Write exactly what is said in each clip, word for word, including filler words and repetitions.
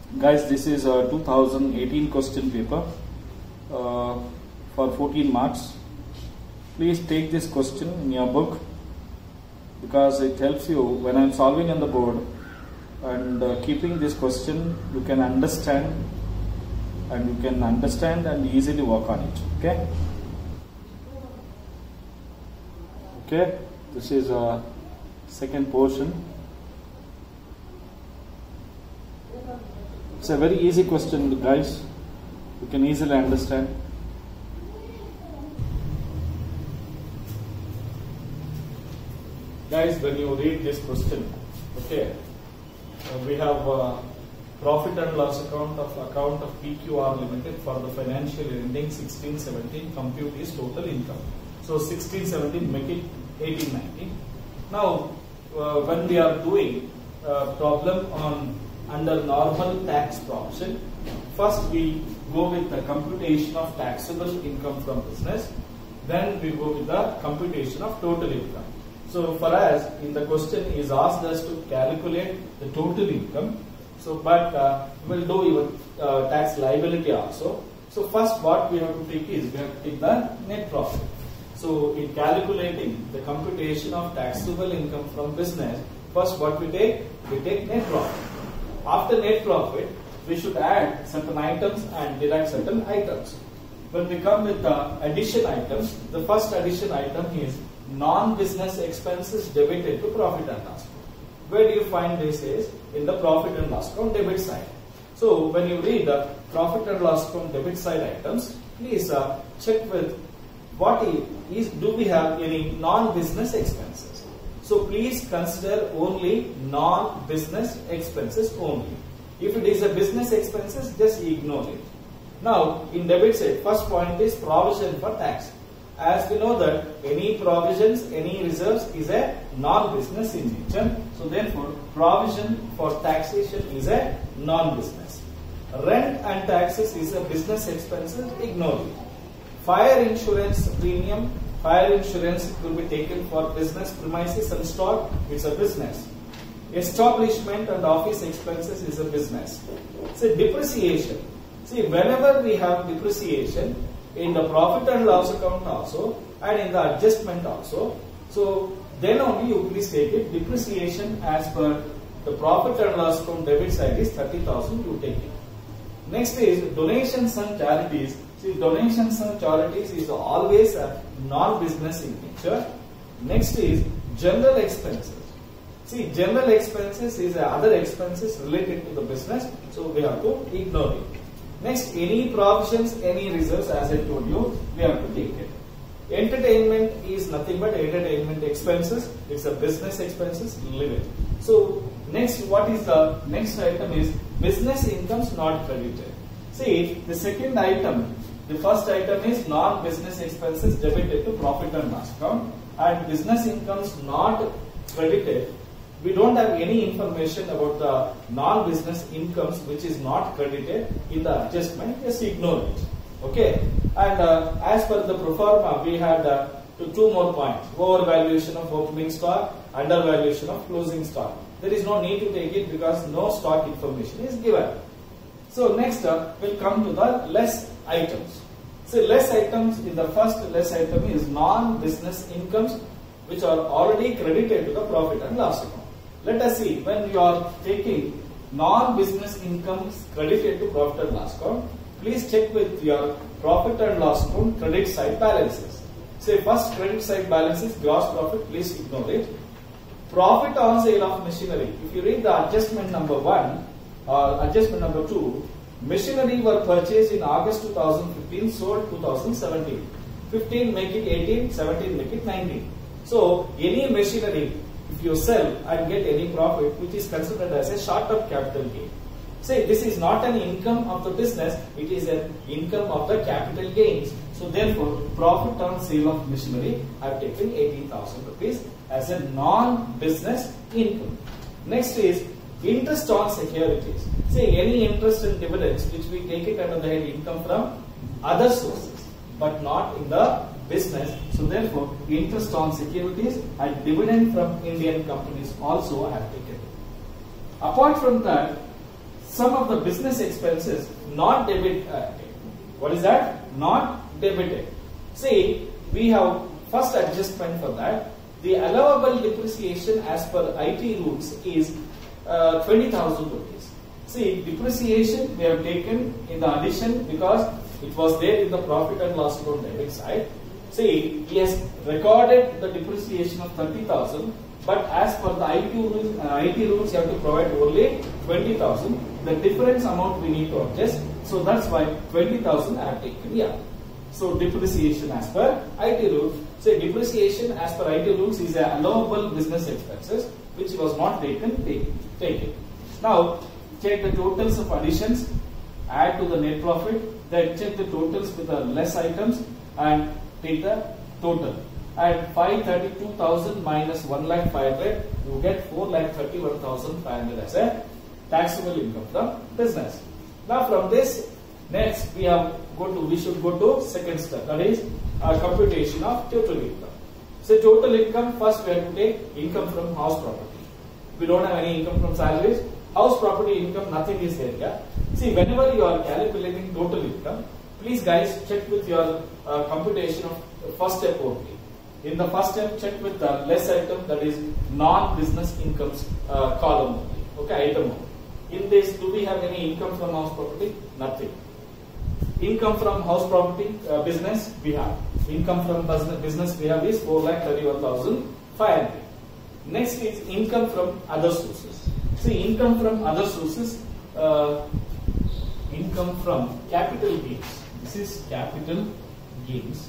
Guys, this is a two thousand eighteen question paper uh, for fourteen marks. Please take this question in your book because it helps you when I am solving on the board, and uh, keeping this question you can understand and you can understand and easily work on it. Okay. Okay. This is a second portion. It's a very easy question, guys. You can easily understand. Guys, when you read this question, okay, uh, we have uh, profit and loss account of account of P Q R Limited for the financial year ending sixteen seventeen. Compute is total income. So sixteen seventeen, make it eighteen nineteen. Now, uh, when we are doing uh, problem on under normal tax provision, first we go with the computation of taxable income from business, then we go with the computation of total income. So for us, in the question is asked us to calculate the total income. So but uh, we will do even uh, tax liability also. So first what we have to take is we have to take the net profit. So in calculating the computation of taxable income from business, first what we take? We take net profit. After net profit, we should add certain items and deduct certain items. When we come with the addition items, the first addition item is non-business expenses debited to profit and loss. Where do you find this is? In the profit and loss account debit side. So when you read the profit and loss account debit side items, please uh, check with what is, do we have any non-business expenses. So please consider only non-business expenses only. If it is a business expenses, just ignore it. Now in debit side, first point is provision for tax. As we know that any provisions, any reserves is a non-business in nature. So therefore provision for taxation is a non-business. Rent and taxes is a business expenses, ignore it. Fire insurance premium, fire insurance will be taken for business premises and stock, it's a business. Establishment and office expenses is a business. So depreciation. See, whenever we have depreciation in the profit and loss account also and in the adjustment also, so then only you please take it. Depreciation as per the profit and loss account debit side is thirty thousand, you take it. Next is donations and charities. See, donations and charities is always a non-business in nature. Next is general expenses. See, general expenses is other expenses related to the business, so we have to ignore it. Next, any provisions, any reserves, as I told you, we have to take it. Entertainment is nothing but entertainment expenses. It's a business expenses, leave it. So next, what is the next item is business incomes not credited. See, the second item, the first item is non-business expenses debited to profit and loss account, and business incomes not credited. We don't have any information about the non-business incomes which is not credited in the adjustment. Just ignore it. Okay. And uh, as per the pro forma, we had uh, two more points: overvaluation of opening stock, undervaluation of closing stock. There is no need to take it because no stock information is given. So next uh, we'll come to the less items. So less items, in the first less item is non-business incomes which are already credited to the profit and loss account. Let us see, when you are taking non-business incomes credited to profit and loss account, please check with your profit and loss account credit side balances. Say first credit side balance is gross profit, please ignore it. Profit on sale of machinery. If you read the adjustment number one or adjustment number two, machinery were purchased in August two thousand fifteen, sold two thousand seventeen. fifteen make it eighteen, seventeen make it nineteen. So any machinery, if you sell and get any profit, which is considered as a short-term capital gain. Say this is not an income of the business, it is an income of the capital gains. So therefore, profit on sale of machinery, I have taken eighteen thousand rupees as a non-business income. Next is interest on securities. Say any interest and dividends which we take it under the head income from other sources, but not in the business. So therefore, interest on securities and dividend from Indian companies also I have taken. Apart from that, some of the business expenses not debit. Uh, what is that? Not debited. See, we have first adjustment for that. The allowable depreciation as per I T rules is uh, twenty thousand rupees. See, depreciation we have taken in the addition because it was there in the profit and loss account debit side. See, he has recorded the depreciation of thirty thousand, but as per the I T rules, uh, I T rules, you have to provide only twenty thousand. The difference amount we need to adjust. So that's why twenty thousand I have taken here. So depreciation as per I T rules. So depreciation as per I T rules is a allowable business expenses which was not taken. Take, take it. Now check the totals of additions. Add to the net profit. Then check the totals with the less items and take the total. And five thirty-two thousand minus one lakh five hundred, you get four lakh thirty-one thousand five hundred as a taxable income from business. Now from this, next we have go to we should go to second step, that is uh, computation of total income. So total income, first we have to take income from house property. We don't have any income from salaries. House property income, nothing is there here. See, whenever you are calculating total income, please guys check with your uh, computation of the first step only. In the first step, check with the less item, that is non-business incomes uh, column only. Okay, item only. In this, do we have any income from house property? Nothing. Income from house property uh, business we have. Income from business we have is four lakh thirty-one thousand five hundred. Next is income from other sources. See, income from other sources, uh, income from capital gains. This is capital gains.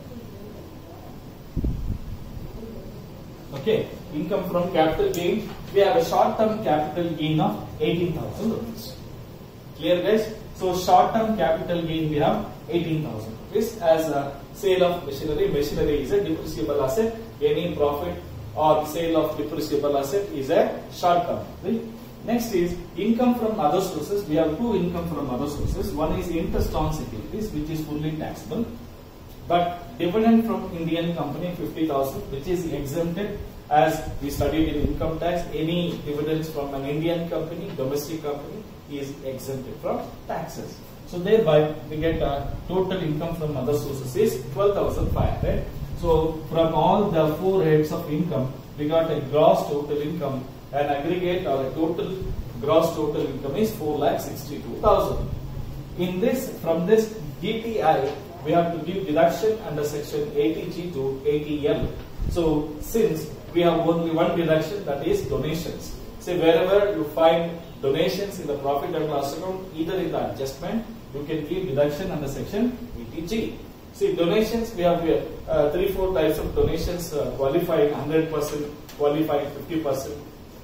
Okay, income from capital gain. We have a short-term capital gain of eighteen thousand rupees. Clear, guys? So short-term capital gain we have eighteen thousand rupees as a sale of machinery. Machinery is a depreciable asset. Any profit or sale of depreciable asset is a short-term. Right? Next is income from other sources. We have two income from other sources. One is interest on securities, which is fully taxable. But dividend from Indian company fifty thousand, which is exempted, as we studied in income tax. Any dividends from an Indian company, domestic company, is exempted from taxes. So thereby we get a total income from other sources is twelve thousand five hundred. So from all the four heads of income, we got a gross total income. An aggregate or a total gross total income is four lakh sixty-two thousand. In this, from this D T I, we have to give deduction under section eighty G to eighty L. So since we have only one deduction, that is donations. So wherever you find donations in the profit and loss account, either in the adjustment, you can give deduction under section eighty G. See, donations, we have uh, three, four types of donations, uh, qualifying one hundred percent, qualifying fifty percent,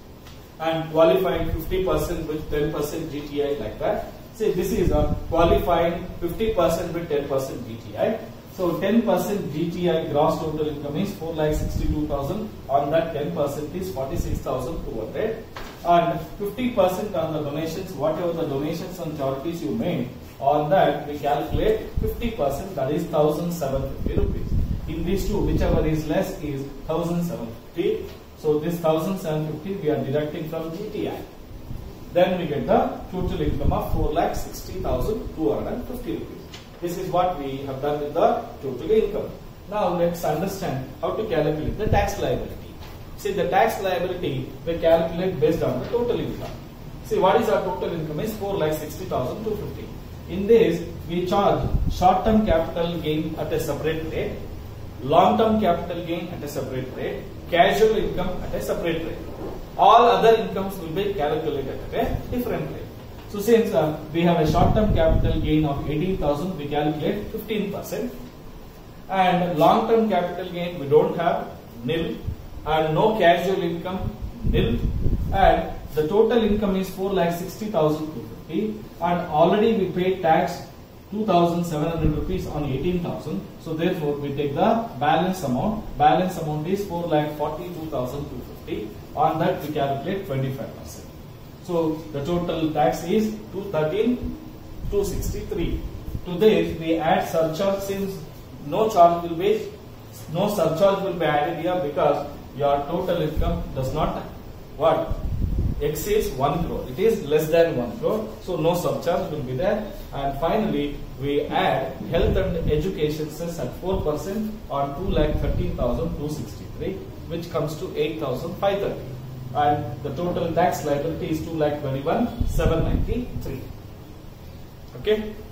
and qualifying fifty percent with ten percent G T I, like that. See, this is a qualifying fifty percent with ten percent G T I. So ten percent G T I gross total income is four lakh sixty-two thousand. On that ten percent is forty-six thousand two hundred. And fifty percent on the donations, whatever the donations and charities you made, on that we calculate fifty percent, that is one thousand seven hundred fifty rupees. In these two, whichever is less is one thousand seven hundred fifty. So this one thousand seven hundred fifty we are deducting from G T I. Then we get the total income of four lakh sixty thousand two hundred fifty rupees. This is what we have done with the total income. Now let's understand how to calculate the tax liability. See, the tax liability we calculate based on the total income. See, what is our total income is four lakh sixty thousand two hundred fifty. In this, we charge short-term capital gain at a separate rate, long-term capital gain at a separate rate, casual income at a separate rate. All other incomes will be calculated at a different rate. So since uh, we have a short-term capital gain of eighteen thousand, we calculate fifteen percent. And long-term capital gain we don't have, nil. And no casual income, nil. And the total income is four lakh sixty thousand two hundred fifty. And already we paid tax two thousand seven hundred rupees on eighteen thousand. So therefore we take the balance amount. Balance amount is four lakh forty-two thousand two hundred fifty. On that we calculate twenty-five percent. So the total tax is two thirteen two sixty-three. To this we add surcharge, since no charge will be, no surcharge will be added here because your total income does not what exceeds one crore. It is less than one crore, so no surcharge will be there. And finally, we add health and education cess at four percent on two lakh thirteen thousand two hundred sixty-three, which comes to eight thousand five hundred thirty. And the total tax liability is two lakh twenty-one thousand seven hundred ninety-three. Okay.